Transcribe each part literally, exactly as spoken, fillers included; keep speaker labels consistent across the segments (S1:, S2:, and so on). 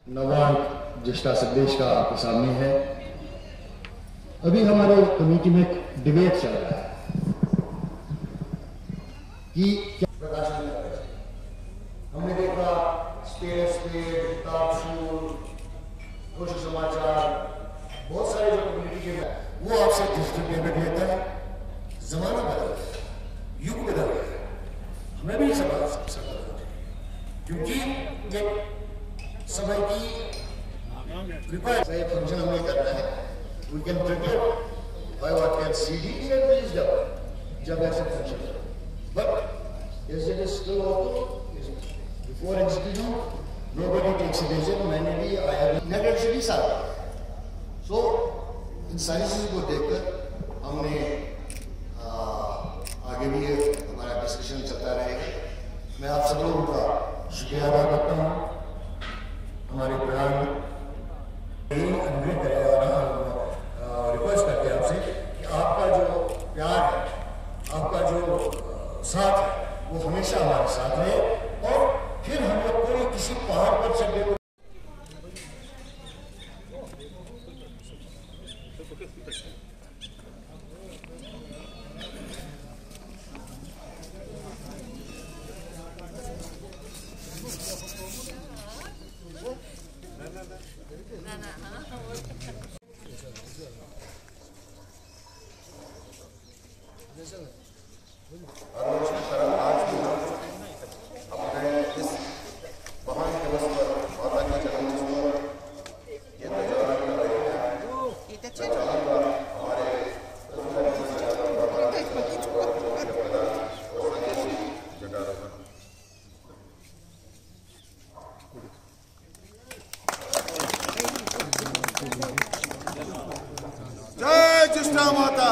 S1: नवान ज्येष्ठा संदेश का आपके सामने है। अभी हमारे कमेटी में एक डिबेट चल रहा है कि क्या प्रकाशन में करना चाहिए। हमने देखा स्पेस पे किताब कुछ समाचार बहुत सारे जो कम्युनिटी के वो आपसे डिजिटल पेमेंट लेता है। जमाना बदल गया, युग बदल गया, हमें भी सवाल सबसे क्योंकि एक समय की रिक्वायरमेंट सही फंक्शन हमें करना है। We can prepare by what can CD and please जब जब ऐसे function but is it still also before execution nobody takes a decision। मैंने भी आया नेट एक्चुअली सारा सो इन सारी चीज़ों को देखकर हमने आ, आगे भी हमारा डिस्कशन चलता रहेगा। मैं आप सब लोगों का शुक्रिया अदा करता हूँ। हमारे प्रधान अनुग्रह करें और रिक्वेस्ट करते हैं आपसे कि आपका जो प्यार है, आपका जो साथ है वो हमेशा हमारे साथ रहे और फिर हम लोग कोई किसी पहाड़ पर चढ़ने को
S2: जय ज्येष्ठा माता।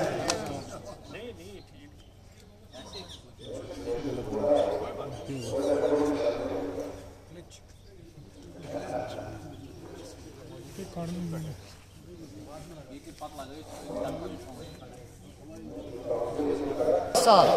S1: साल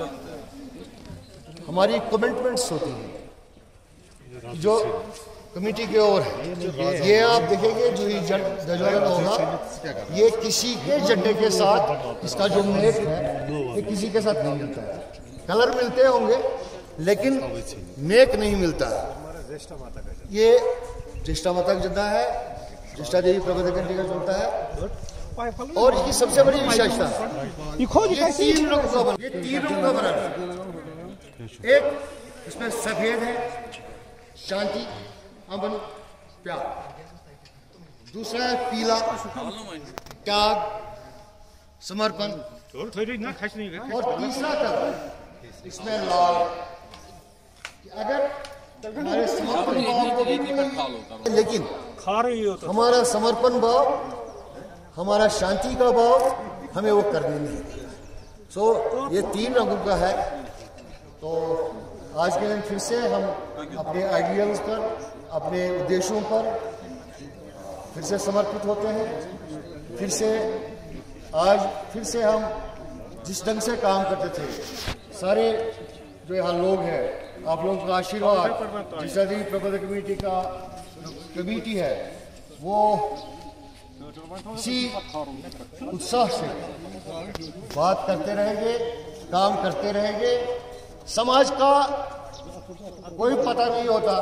S1: हमारी कमिटमेंट्स होती हैं जो कमेटी की ओर है। ये आप देखेंगे जो ये ध्वजारोहण होगा ये किसी के झंडे के साथ इसका जो मेट है ये किसी के साथ नहीं मिलता है। कलर मिलते होंगे लेकिन मेक नहीं मिलता है। ये ज्येष्ठा माता का झंडा है, ज्येष्ठा देवी प्रबंधक का चलता है और इसकी सबसे बड़ी विशेषता ये तीन रंग का बना, ये तीन रंग का बना है। एक इसमें सफेद है शांति अमन प्यार, दूसरा है पीला त्याग समर्पण और तीसरा कलर इसमें लाल। अगर हमारे समर्पण भाव को भी लेकिन हमारा समर्पण भाव हमारा शांति का भाव हमें वो करने नहीं। सो so, ये तीन रंगों का है। तो आज के दिन फिर से हम अपने आइडियल्स पर अपने उद्देश्यों पर फिर से समर्पित होते हैं। फिर से आज फिर से हम जिस ढंग से काम करते थे सारे जो यहाँ लोग हैं आप लोगों का आशीर्वाद जिस देवी प्रबंधक कमेटी का कमेटी है वो इसी उत्साह से बात करते रहेंगे, काम करते रहेंगे। समाज का कोई पता नहीं होता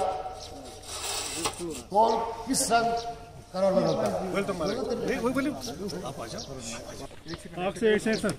S1: कौन किस रंग का रंग होता है।
S3: आपसे एक सर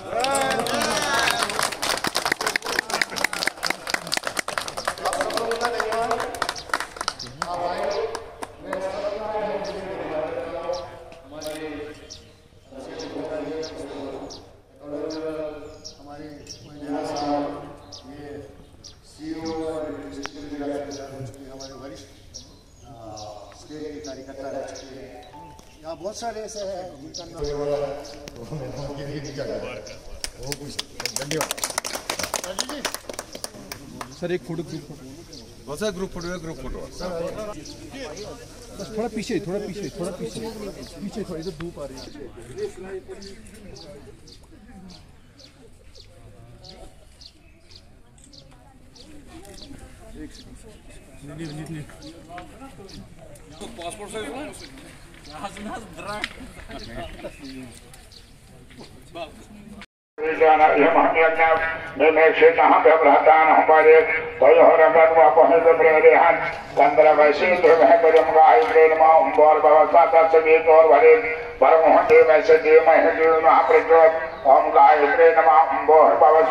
S1: यहाँ बहुत सारे ऐसे हैं धन्यवाद
S3: सर। एक फोटो ग्रुप
S2: कौन सा ग्रुप फोटो है? ग्रुप फोटो
S3: बस थोड़ा पीछे थोड़ा पीछे थोड़ा पीछे पीछे थोड़ा इधर धूप आ रही है।
S2: पासपोर्ट साइज ओम गायत्रे नमः ओम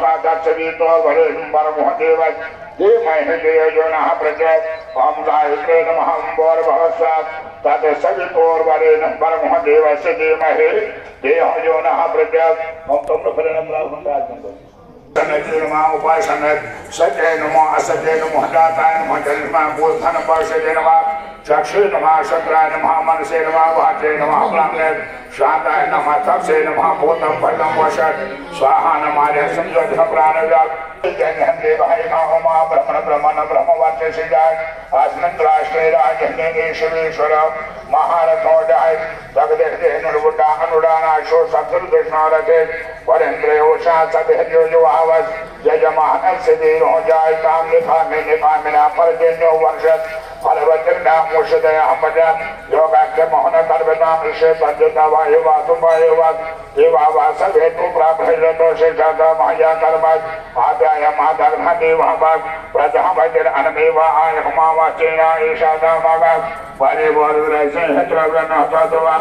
S2: ओम गायत्रे नमः तद सवितोर्वरेण्यं भर्गो देवस्य धीमहि धियो यो नः प्रचोदयात् ओम तुम फलेन प्राहुंतात् नमः उपासना सत्य नमः असत्य नमः दाताय नमः जन्मा बोधन पर्षदे नमः चक्षु नमः शत्राय नमः मनसे नमः वाचे नमः प्राणने शांताय नमः तपसे नमः भूतम फलम वशत् स्वाहा नमः संयोध प्राणव्याप्त जय देवाय नमः ब्रह्मण ब्रह्मण ब्रह्मवाच्य सिद्धाय आत्मन राष्ट्रे राजेश्वरेश्वर महारथोदय जगदेह नुडुडा अनुडानाशो सत्सुर कृष्णारथे वरेंद्र ओषा सदेह्यो जो आवस जय महानस्य देरो जाय काम लिखा में लिखा मेरा परजन्यो वर्षत फलवचना मुषदया पदा योगाख्य मोहन कर्मनाम ऋषि पंचता वायु वासु वायु वास देवा वास हेतु प्राप्त तो से जाता माया कर्म आद्याय माता देव भाग प्रजा भजन अनमेवा आय हुमा वाचेना ईशा दामागा वारे वरदरसे हेत्रवना तत्वा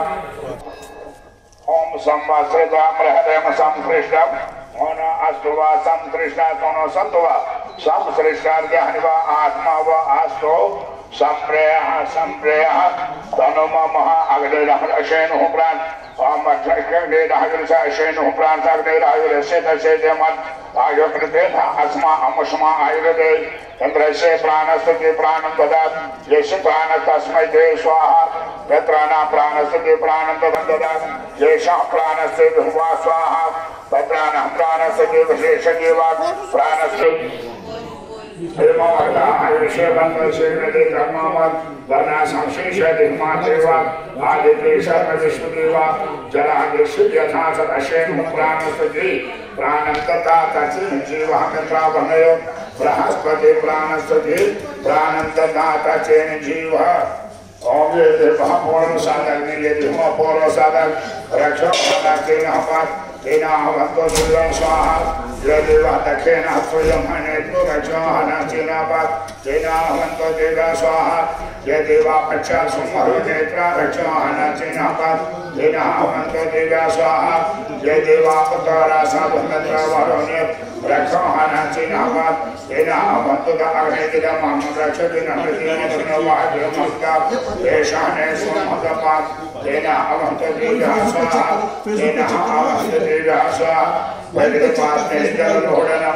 S2: ओम संवासृता प्रहदेम संकृष्टम ओन अस्तुवा संकृष्टा तोनो संतवा संकृष्टा ज्ञानवा आत्मा व आस्तो संप्रेयः संप्रेयः तनुम महा अग्नि अशेन प्राण ओम अग्नि राहुलसा अशेन प्राण अग्नि राहुल से तसे जमन आयो कृते अस्मा अमस्मा आयुर्दे इंद्रसे प्राणस्तुति प्राणं ददात् यस्य प्राण तस्मै ते स्वाहा यत्राना प्राणस्तुति प्राणं ददात् येषा प्राणस्य धुवा स्वाहा तत्राना प्राणस्तुति विशेषजीवा प्राणस्य हेमवता आयुष्य बंधसे नदी धर्मवत वर्णा संशेष दिग्मा देवा आदित्य सर्व विश्व देवा जलादिश्य यथा सद अशेन प्राणस्तुति प्राणं तथा तचिन जीवः मित्रा बनयो बृहस्पति प्राणस्तुति प्राणं तथा तचिन जीवः ओम ये देवः पूर्ण साधक ये देवः पूर्ण साधक रक्षो साधक हमार तेना भक्तो दुर्गा स्वाहा ये देवा दक्षिण स्वयं हनेतु रक्षो हनाचिनापात तेना भक्तो देवा स्वाहा ये देवा पश्चात सुमरु नेत्रा रक्षो हनाचिनापात तेना भक्तो देवा स्वाहा ये देवा पुत्रा साधुनेत्रा वरुणे रक्षो हनाचिनापात तेना भक्तो अग्निदिना मम रक्षति नमृतिना धन्यवाद मस्ता येषाने सुमहतपात तेना भक्तो देवा स्वाहा तेना भक्तो देवा स्वाहा वैदिकपाते जल लोडनम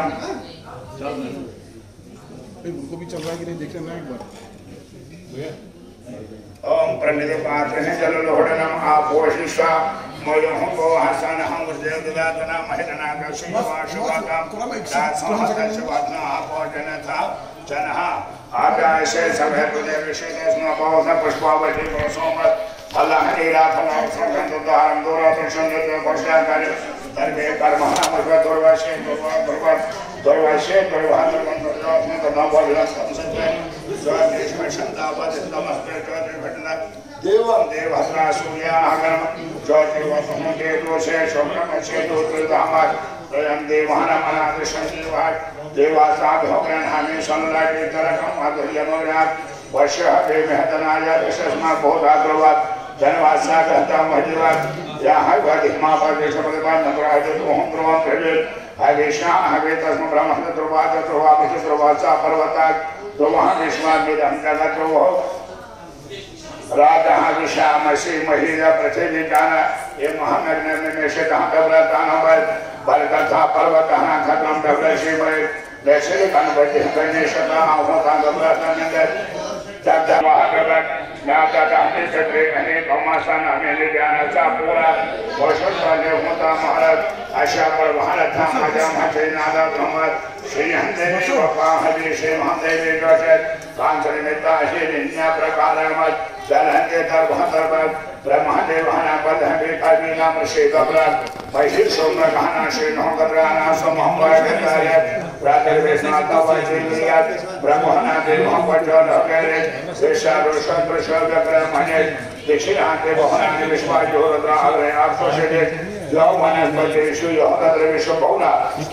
S3: उनको भी चल रहा है कि नहीं देख लेना एक बार
S2: ओम प्रणितपाते जल लोडनम आपोषिषा मोयं को हसन हम देव ददातना महितना कशिवा शुभाकाम दासमहत शुभात्मा आपोजन था जनहा आकाशे सभे तुझे विशेष स्मृपावस पुष्पावती सोमत अल्लाह नीरा फला संगत उदाहरण दोरा प्रसन्नत घोषणा कर दरबे कर्मणा मर्व दुर्वाशे दुर्वा दुर्वाशे दुर्वाहन दुर्वाहन कदा बोलना संसते स्वादेश में क्षमता पद नमस्ते चौधरी घटना देवं देवहत्रा सूर्या अगम चौधरी वसुम के दोषे शोभन से दोत्र धामर स्वयं देवाना मनाद संजीवाट देवासा भगवान हमें सनलागे तरकम माधुर्य मोरात वर्ष हवे महतनाय विशेषमा बहुत आग्रवाद जनवासा कहता मजिवाद यहाँ वधिमा पर देशपदपान नगराज ओम द्रोम प्रवेश आदेशा हवे तस्म ब्रह्मण द्रवाद द्रवा विच द्रवासा पर्वता द्रवा विश्वा वेदं जगत वो राजा विशा मसी महिला प्रचलितान ये महानगर में में से कहां दबरातान पर बलकथा पर्वताना खत्म दबरशी में जैसे कनबते करने शता होता दबरातान अंदर दादा महानगर नाता दाते से अने कमासन हमें ले जाना सा पूरा वशुन वाले होता महाराज आशा पर भारत था मजा मचे नादा ब्रह्म श्री हंदेवी बाबा हरि श्री महादेवी जोशे कांचन मेता श्री निन्या प्रकार मत जलहंगे दर बहतर पर ब्रह्मदेव हना पद हमें काजी नाम श्री कबरा महिषी सोमना कहना श्री नौ कबराना सो मोहम्मद गदारियत प्रातर वेशनाता वाजी लिया ब्रह्मना उत्तरादे महापंचल हकेरे देशा रोशन प्रशल व्यक्रमणे दक्षिणाते बहुनानि विश्वाजोरद्रा अग्रे आपसोषे यो वनस्पतिषु यो तत्र विश्वबहुला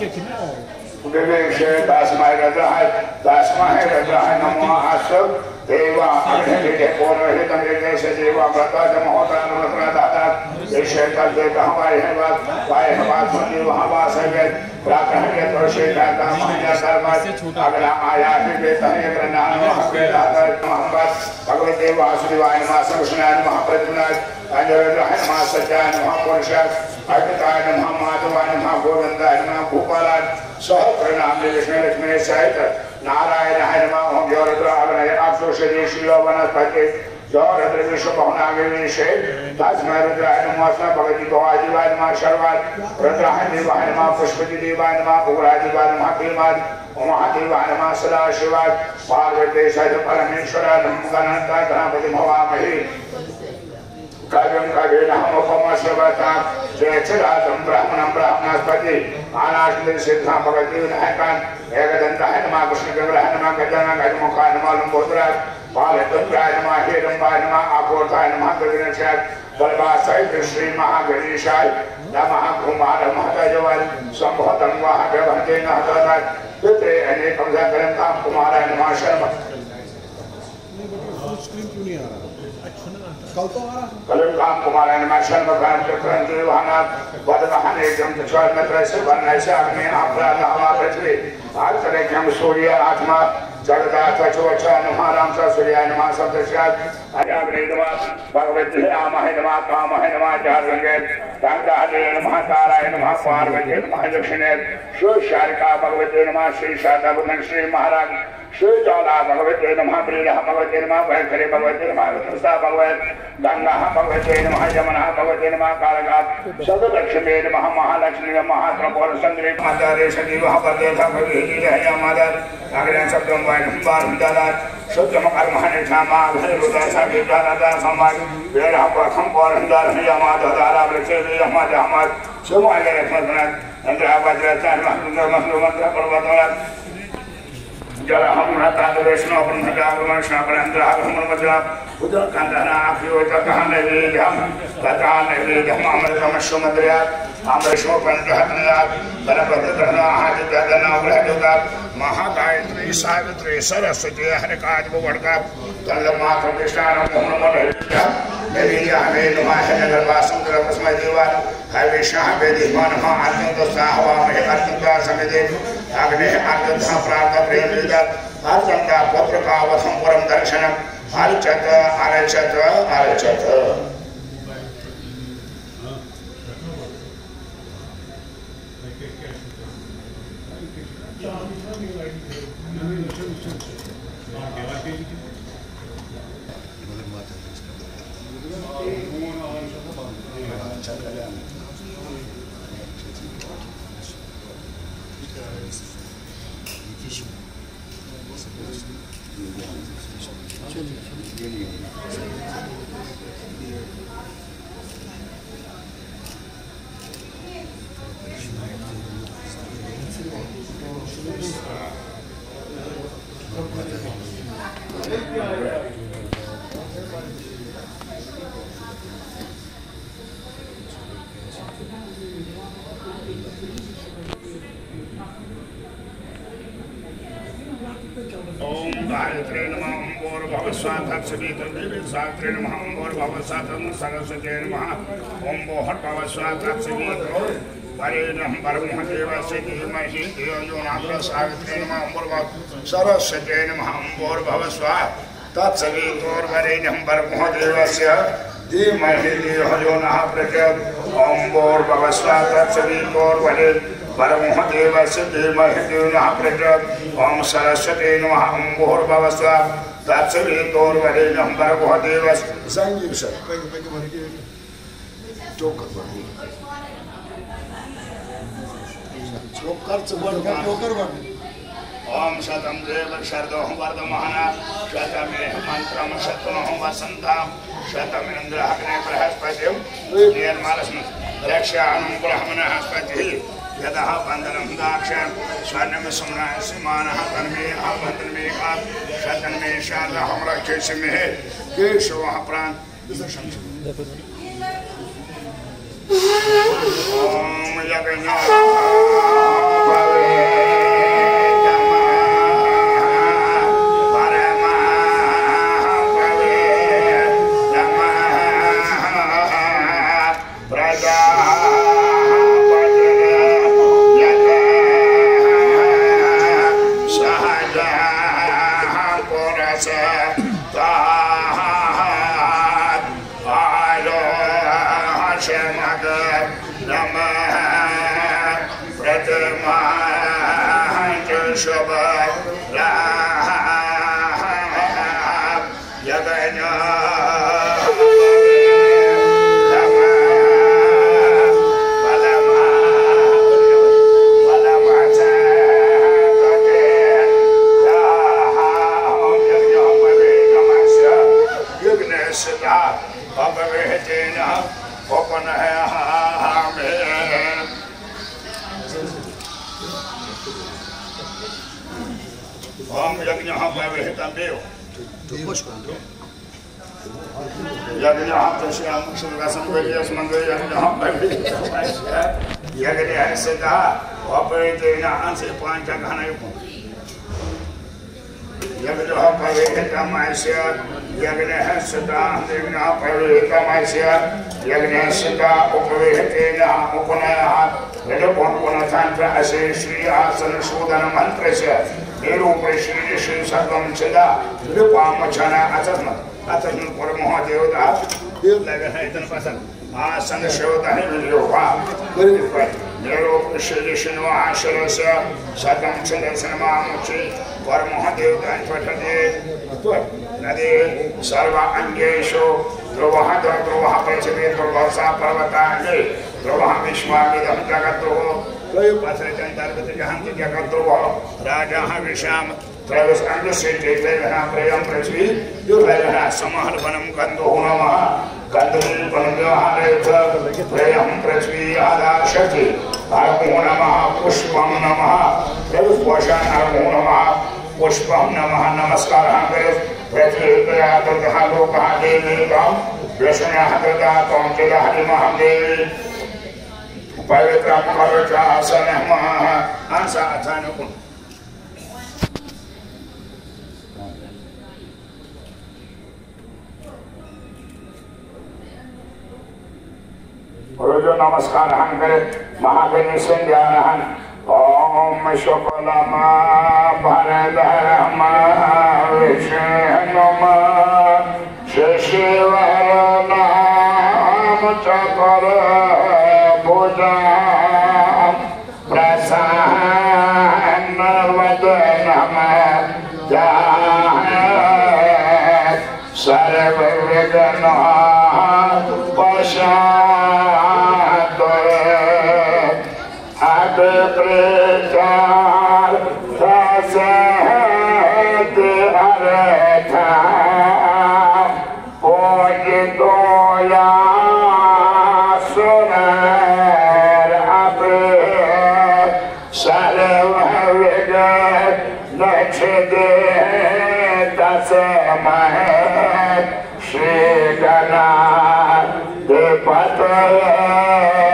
S2: विवेशे तस्मै रद्राय तस्मै रद्राय नमो आस्तु देवा अग्निदेव पौरोहितं देश देवा व्रताज महोत्रानुरत्नदाता देशे तद्दे कहवाय हेवात वाय हेवात मति वहावास है प्रातः के वर्षे दाता महाया सर्वत अगला आया के तहे प्रणाम हकेदाता मोहम्मद भगवते वासुदेवाय नमः सर्वज्ञाय नमः प्रज्ञाय अजराय नमः सत्याय नमः पुरुषाय अद्विताय नमः माधवाय नमः गोविंदाय नमः भूपालाय सह प्रणाम विष्णु लक्ष्मी सहित नारायणाय नमः ओम योरुद्राग्नय आपसोषे शिलो वनस्पति जोरद्र विश्व बहुनागे विषे तस्मै रुद्राय नमः भगवती गवाजीवाय नमः शर्वाय रुद्राय देवाय नमः पुष्पति देवाय नमः भूराय देवाय नमः भीमाय महादेवाय नमः सदाशिवाय पार्वती सहित परमेश्वराय नमः गणानाय गणपति भवामहे कार्यं करेणहं उपमश्रवता जयचरातं ब्राह्मणं ब्राह्मणस्पति आनाश्वते सिद्धां भगवती विनायकान् एकदन्ताय नमः कृष्णगङ्गाय नमः गजाननाय मुखाय नमः लम्बोदराय बालचन्द्राय नमः हेरम्बाय नमः आकोर्थाय नमः गगनेशाय बलवासाय श्री महागणेशाय नमः कुमार महतजवाय संभवतं वाहभवन्ते नहतराय पितरे अनेकं सकलं कुमाराय नमः शर्मा
S3: स्क्रीन क्यों नहीं आ रहा? कल तो आ रहा
S2: कलंकाम कुमाराय नमः शर्मकांत चक्रंजी वाहना वदवाहने जम चौर मित्र से वर्णैसे अग्नि आपराध हवा पृथ्वी आर्तरे हम सूर्य आत्मा जगदा त्वचोचा नमः राम सा सूर्याय नमः सप्तश्यात अजाग्रे नमः भगवते रामाय नमः कामाय नमः जागंगे तांगादे नमः ताराय नमः पार्वती नमः दक्षिणे श्री शारिका भगवते नमः श्री शारदा श्री महाराज श्री ज्वाला भगवते नमः प्रियः भगवते नमः भयंकरे भगवते नमः रत्नसा भगवते गंगा भगवते नमः यमुना भगवते नमः कालका सदलक्ष्मी नमः महालक्ष्मी नमः त्रिपुर सुंदरी माता रे सजीव भगवते भगवती जय माता अग्नि शब्दम वायम बार दादा शुद्धम कर्महने क्षमा भैरुदा सागिदादा समाज वेरा प्रथम पर हंदार हिया माता दारा वृक्षे हमाद हमाद सुमाले रत्नना इंद्र वज्र चार महलुंद महलुंद पर्वतनाथ जल हम रहता तो वैष्णव ब्रह्मचार्य श्रावणेन्द्र हम मजा उदर कंदना आखियो तकहन वेदम तकान वेदम अमृतम सुमद्रया अमृतम पंचहतया बलभद्रना आदित्यना ब्रह्मदेवता महागायत्री सावित्री सरस्वती हरिकाज बुवड़का तल्लमात्र कृष्णारम हम मधुर्या मेरिया हमें नमः नगर वासुदेव तस्मै देवा हविष्णा वेदी मनः अत्यंत साहवा में अत्यंत समिति अग्नि अत्यंत प्राप्त प्रेम विदत अत्यंत पत्र का वसम परम दर्शनम आरचत आरचत आरचत गायत्री नमः ओम भवस्वातः सवितुर्देवी सावित्री नमः ओम भवस्वातः सरस्वती नमः ओम भवस्वातः सवितुर् वरेण्यं परमं देवस्य धीमहि धियो यो न प्रचोदयात् सावित्री नमः ओम सरस्वती नमः ओम भवस्वातः तत्सवितुर्वरेण्यं परमं देवस्य धीमहि धियो यो न प्रचोदयात् ओम भवस्वातः सवितुर्वरेण्यं परमं देवस्य धीमहि धियो न प्रचोदयात् ओम सरस्वती नमः ओम भूर्भुवस्सुवः तत्सवितुर्वरेण्यं भर्गो देवस्य संजीव सर चोकर चोकर चोकर ओम शतम देव शरदों वर्धमाना शतमे मंत्रम शतों वसंताम शतमेन्द्र अग्ने बृहस्पतिम निर्मलस्म रक्षाणं ब्रह्मणः स्पतिः यदा बंधनम दाक्षर स्वर्णम सुमना सिमानः तन्मे बंधनमे का शतन्मे शाद हम रक्षे सिमे केशवः प्राण ओम यज्ञ आसन शोधन विलोहा मेरो श्रीष्णु आशरस्य सदम चंद्रसनमामुचि परमोहदेव गणपतये नदे सर्व अंगेषु ध्रुवः ध्रुवः पृथिवी ध्रुवसा पर्वतानि ध्रुवः विश्वामिदं जगतो त्रयोपसृजन्तर्गत जहन्ति जगतो राजाः विशाम त्रयोस अंगसेते तेना प्रियं पृथ्वी दुर्लभः समहर्वनं गन्धो नमः गन्धे वनव्यवहारेत प्रियं पृथ्वी आदाशति नमो नमः पुष्पं नमः पुष्पशान नमो नमः पुष्पं नमः नमस्कारः पृथ्वी दयादुर्गः लोकः देवीकं व्यसनः ददातं चिदहरिमः देवी पवित्रं कवचासनमः आसाथानुकुं जो नमस्कार हन करे महागणि संज्ञान हन ओम शुक्लम भरधरम विष्णुम शशिवर्णम चकर भुजा प्रसन्न वदनम सर्वविघ्न पशा प्रचार सत अर्था ओजितोया सुनर अपे सर्वविघ्न नक्षदे तस्मः श्री गणाधिपतये